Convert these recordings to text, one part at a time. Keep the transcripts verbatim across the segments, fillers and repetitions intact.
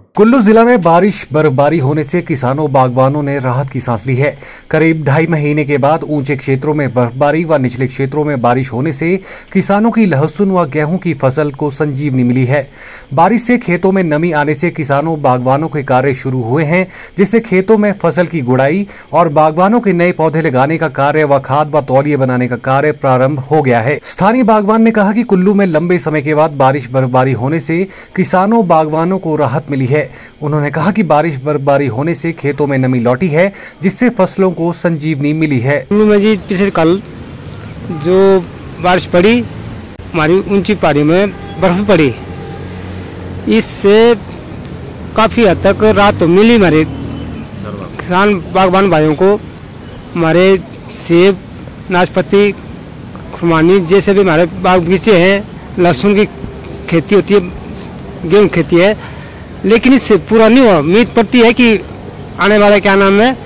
कुल्लू जिला में बारिश बर्फबारी होने से किसानों बागवानों ने राहत की सांस ली है। करीब ढाई महीने के बाद ऊंचे क्षेत्रों में बर्फबारी व निचले क्षेत्रों में बारिश होने से किसानों की लहसुन व गेहूं की फसल को संजीवनी मिली है। बारिश से खेतों में नमी आने से किसानों बागवानों के कार्य शुरू हुए हैं, जिससे खेतों में फसल की गुड़ाई और बागवानों के नए पौधे लगाने का कार्य व खाद व तौलिए बनाने का कार्य प्रारंभ हो गया है। स्थानीय बागवान ने कहा कि कुल्लू में लंबे समय के बाद बारिश बर्फबारी होने से किसानों बागवानों को राहत मिली है। उन्होंने कहा कि बारिश बर्फबारी होने से खेतों में नमी लौटी है, जिससे फसलों को संजीवनी मिली है। जी पिछले कल जो बारिश पड़ी, हमारी ऊंची पहाड़ी में बर्फ पड़ी, इससे काफी हद तक राहत तो मिली हमारे किसान बागवान भाइयों को। हमारे सेब, नाशपाती, खुरमानी जैसे भी हमारे बाग बगीचे हैं, लहसुन की खेती होती है, गेहूं की खेती है, लेकिन इससे पूरा नहीं हुआ। उम्मीद पड़ती है कि आने वाला क्या नाम है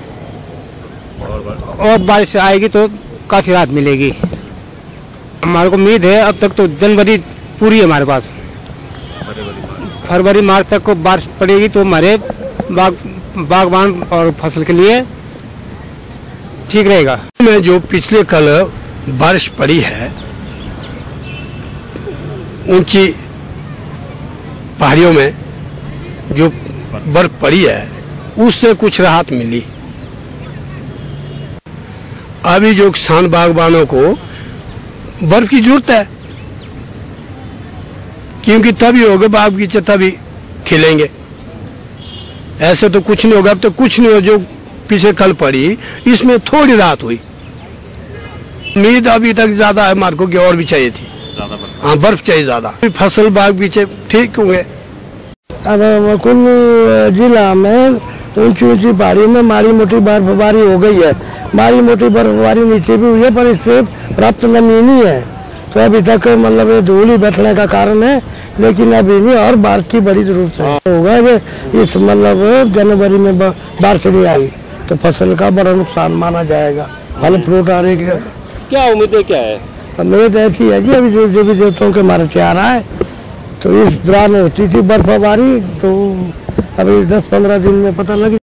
और बारिश आएगी तो काफी राहत मिलेगी। हमारे को उम्मीद है अब तक तो जनवरी पूरी है हमारे पास, फरवरी मार्च तक को बारिश पड़ेगी तो हमारे बाग बागवान और फसल के लिए ठीक रहेगा। में जो पिछले कल बारिश पड़ी है, ऊंची पहाड़ियों में जो बर्फ पड़ी है, उससे कुछ राहत मिली। अभी जो किसान बागवानों को बर्फ की जरूरत है, क्योंकि तभी होगा बाग बगीचे, तभी खिलेंगे। ऐसे तो कुछ नहीं होगा। अब तो कुछ नहीं हो। जो पीछे कल पड़ी, इसमें थोड़ी राहत हुई। उम्मीद अभी तक ज्यादा है हमारे को, कि और भी चाहिए थी। हाँ, बर्फ चाहिए ज्यादा। फसल बाग बगीचे ठीक होंगे। अब कुल्लू जिला में ऊंची ऊंची पहाड़ी में माड़ी मोटी बर्फबारी हो गई है। माड़ी मोटी बर्फबारी नीचे भी हुई है, पर इससे प्राप्त नमी नहीं है, तो अभी तक मतलब ये धूल ही बैठने का कारण है। लेकिन अभी नहीं, और बारिश की बड़ी जरूरत है। होगा कि इस मतलब जनवरी में बारिश नहीं आई तो फसल का बड़ा नुकसान माना जाएगा। फल फ्रूट आने की क्या उम्मीदें क्या है? उम्मीद ऐसी है कि अभी जो देवी देवताओं के मारे से आ रहा है, तो इस दौरान होती थी बर्फबारी, तो अभी दस पंद्रह दिन में पता लगी।